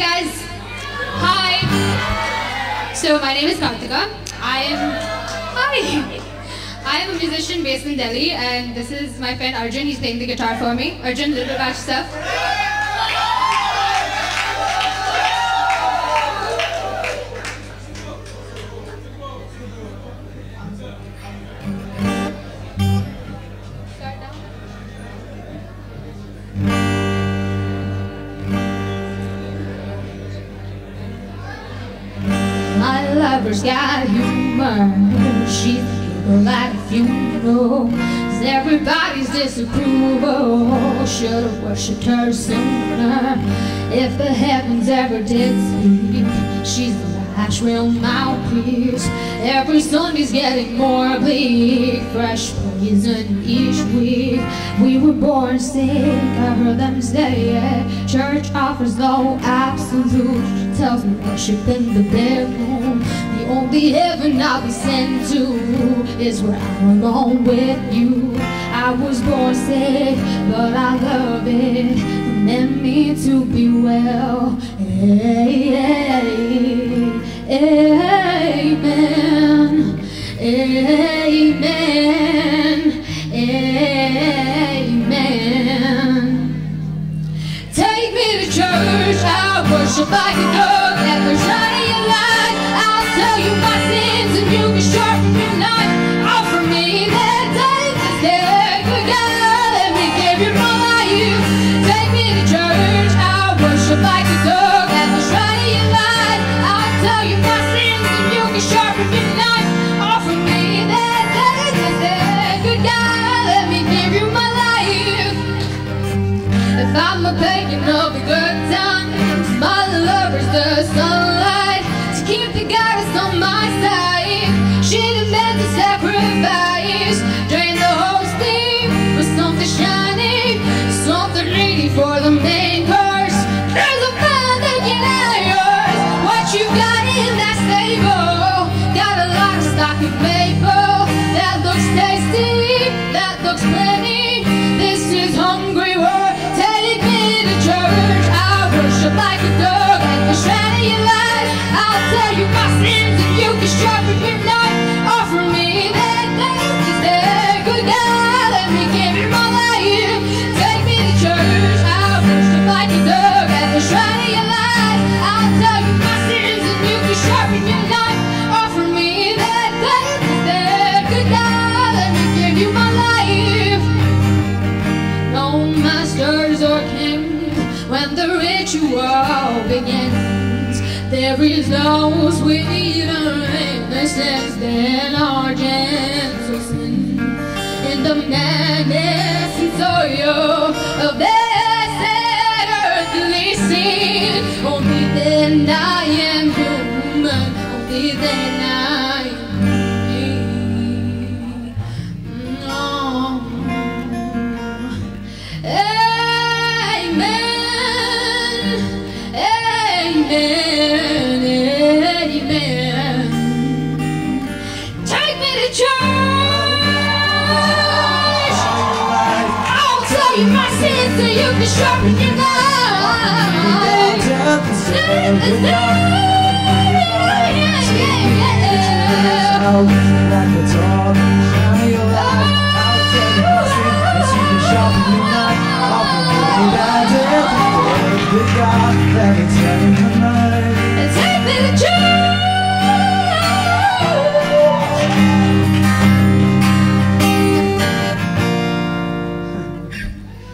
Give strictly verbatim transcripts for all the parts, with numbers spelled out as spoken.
guys. Hi. So my name is Karthika. I am Hi. I am a musician based in Delhi, and this is my friend Arjun. He's playing the guitar for me. Arjun, little bit about yourself. My lover's got humor. She's the giggle at a funeral. 'Cause everybody's disapproval. Should've worshipped her sooner. If the heavens ever did speak, she's the last real mouthpiece. Every Sunday's getting more bleak. Fresh poison each week. We were born sick, I heard them say it. Church offers no absolute. She tells me worship in the bedroom. The only heaven I'll be sent to is where I'm alone with you. I was born sick, but I love it. It meant me to be well. Hey, hey, amen, amen, amen. Take me to church, I'll worship like a dog at the shine of your light. I'll tell you my sins and you can sharpen your knife. Offer me that take this day, good God, let me give you my life. Take me to church, I'll worship like a dog at the shrine of your light. I'll tell you my sins and you can sharpen your knife. Offer me that take this day, good God, let me give you my life. If I'm a pagan of the good times, my lover's the sunlight. To keep the goddess on my side, she demands a sacrifice. Drain the whole steam with something shiny, something ready for the main course. There's a fire that can have yours. What you got in that stable? Got a lot of stock and maple. That looks tasty, that looks plenty. This is hungry work. Take me to church, I'll worship like a dog at the shrine of your light. I'll tell you my sins and you can sharpen your knife. Offer me that tasty steak, good God, let me give you my life. Take me to church, I'll worship like a dog at the shrine of your light. I'll tell you my sins and you can sharpen your knife. Offer me that tasty steak, good God, let me give you my life. No masters or kings, when the ritual begins, there is no sweeter innocence than our gentle sin. In the madness and soil of this earthly scene, only then I am human, only then I am free. Oh. Amen, amen, amen. Take me to church. I'll tell you my sins so you can sharpen your knife. I'll like a dog, shine your light. I'll tell you my sins so you can sharpen your knife. I'll be that good God, let me tell you my life. And take me to church.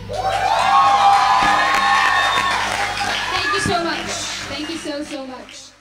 Thank you so much. Thank you so, so much.